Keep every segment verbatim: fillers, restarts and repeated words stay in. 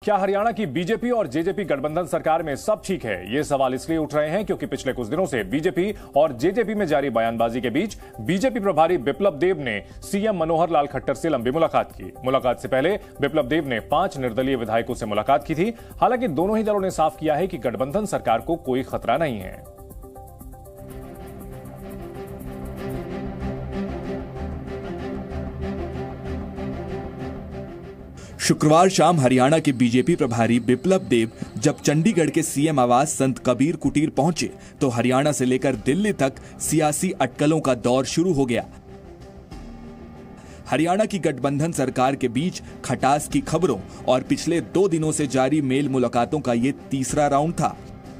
क्या हरियाणा की बीजेपी और जेजेपी गठबंधन सरकार में सब ठीक है? ये सवाल इसलिए उठ रहे हैं क्योंकि पिछले कुछ दिनों से बीजेपी और जेजेपी में जारी बयानबाजी के बीच बीजेपी प्रभारी बिप्लब देब ने सीएम मनोहर लाल खट्टर से लंबी मुलाकात की। मुलाकात से पहले बिप्लब देब ने पांच निर्दलीय विधायकों से मुलाकात की थी। हालांकि दोनों ही दलों ने साफ किया है कि गठबंधन सरकार को कोई खतरा नहीं है। शुक्रवार शाम हरियाणा के बीजेपी प्रभारी बिप्लब देब जब चंडीगढ़ के सीएम आवास संत कबीर कुटीर पहुंचे तो हरियाणा से लेकर दिल्ली तक सियासी अटकलों का दौर शुरू हो गया। हरियाणा की गठबंधन सरकार के बीच खटास की खबरों और पिछले दो दिनों से जारी मेल मुलाकातों का ये तीसरा राउंड था,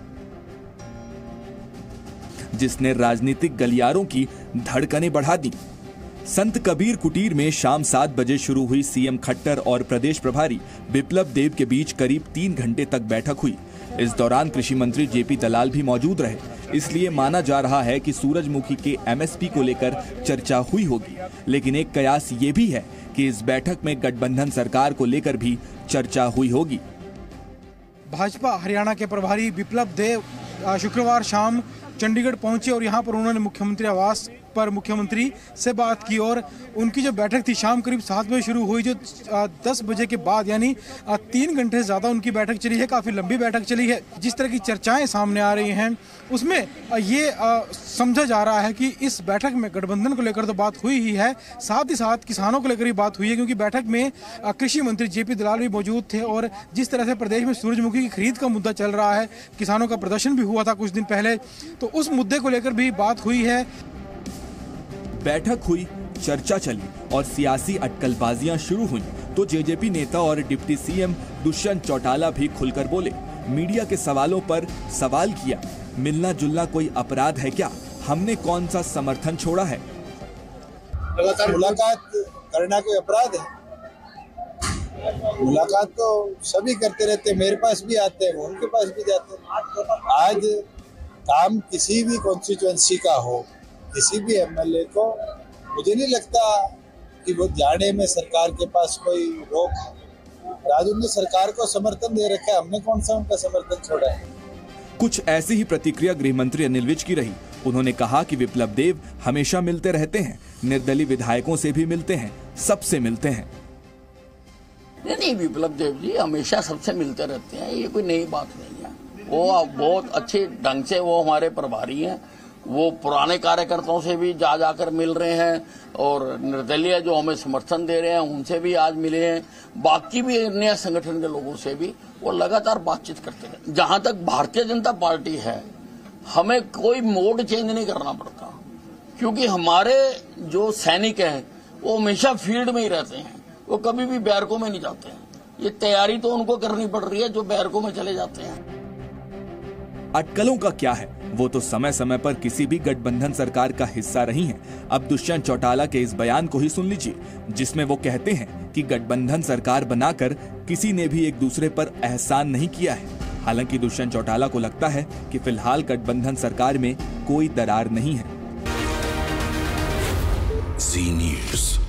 जिसने राजनीतिक गलियारों की धड़कनें बढ़ा दी। संत कबीर कुटीर में शाम सात बजे शुरू हुई सीएम खट्टर और प्रदेश प्रभारी बिप्लब देब के बीच करीब तीन घंटे तक बैठक हुई। इस दौरान कृषि मंत्री जेपी दलाल भी मौजूद रहे, इसलिए माना जा रहा है कि सूरजमुखी के एमएसपी को लेकर चर्चा हुई होगी। लेकिन एक कयास ये भी है कि इस बैठक में गठबंधन सरकार को लेकर भी चर्चा हुई होगी। भाजपा हरियाणा के प्रभारी बिप्लब देब शुक्रवार शाम चंडीगढ़ पहुंचे और यहां पर उन्होंने मुख्यमंत्री आवास पर मुख्यमंत्री से बात की और उनकी जो बैठक थी शाम करीब सात बजे शुरू हुई, जो दस बजे के बाद यानी तीन घंटे से ज़्यादा उनकी बैठक चली है। काफ़ी लंबी बैठक चली है। जिस तरह की चर्चाएं सामने आ रही हैं उसमें ये समझा जा रहा है कि इस बैठक में गठबंधन को लेकर तो बात हुई ही है, साथ ही साथ किसानों को लेकर भी बात हुई है, क्योंकि बैठक में कृषि मंत्री जेपी दलाल भी मौजूद थे। और जिस तरह से प्रदेश में सूरजमुखी की खरीद का मुद्दा चल रहा है, किसानों का प्रदर्शन भी हुआ था कुछ दिन पहले, तो उस मुद्दे को लेकर भी बात हुई है। बैठक हुई, चर्चा चली और सियासी अटकलबाजियां शुरू हुई तो जेजेपी नेता और डिप्टी सीएम दुष्यंत चौटाला भी खुलकर बोले। मीडिया के सवालों पर सवाल किया, मिलना जुलना कोई अपराध है क्या? हमने कौन सा समर्थन छोड़ा है? लगातार मुलाकात करना कोई अपराध है? मुलाकात तो सभी करते रहते हैं, मेरे पास भी आते हैं, उनके पास भी जाते हैं। आज काम किसी भी कॉन्स्टिट्यूएंसी का हो, किसी भी एमएलए को, मुझे नहीं लगता कि वो जाने में सरकार के पास कोई रोक है। राजू ने सरकार को समर्थन दे रखा है, हमने कौन सा उनका समर्थन छोड़ा है? कुछ ऐसी ही प्रतिक्रिया गृह मंत्री अनिल विज की रही। उन्होंने कहा कि बिप्लब देब हमेशा मिलते रहते हैं, निर्दलीय विधायकों से भी मिलते हैं, सबसे मिलते हैं। नहीं नहीं बिप्लब देब जी हमेशा सबसे मिलते रहते हैं, ये कोई नई बात नहीं है। वो बहुत अच्छे ढंग से वो हमारे प्रभारी हैं, वो पुराने कार्यकर्ताओं से भी जा जाकर मिल रहे हैं और निर्दलीय जो हमें समर्थन दे रहे हैं उनसे भी आज मिले हैं। बाकी भी अन्य संगठन के लोगों से भी वो लगातार बातचीत करते हैं। जहां तक भारतीय जनता पार्टी है, हमें कोई मोड चेंज नहीं करना पड़ता, क्योंकि हमारे जो सैनिक हैं वो हमेशा फील्ड में ही रहते हैं, वो कभी भी बैरकों में नहीं जाते हैं। ये तैयारी तो उनको करनी पड़ रही है जो बैरकों में चले जाते हैं। अटकलों का क्या है, वो तो समय समय पर किसी भी गठबंधन सरकार का हिस्सा रही हैं। अब दुष्यंत चौटाला के इस बयान को ही सुन लीजिए, जिसमें वो कहते हैं कि गठबंधन सरकार बनाकर किसी ने भी एक दूसरे पर एहसान नहीं किया है। हालांकि दुष्यंत चौटाला को लगता है कि फिलहाल गठबंधन सरकार में कोई दरार नहीं है। जी न्यूज़।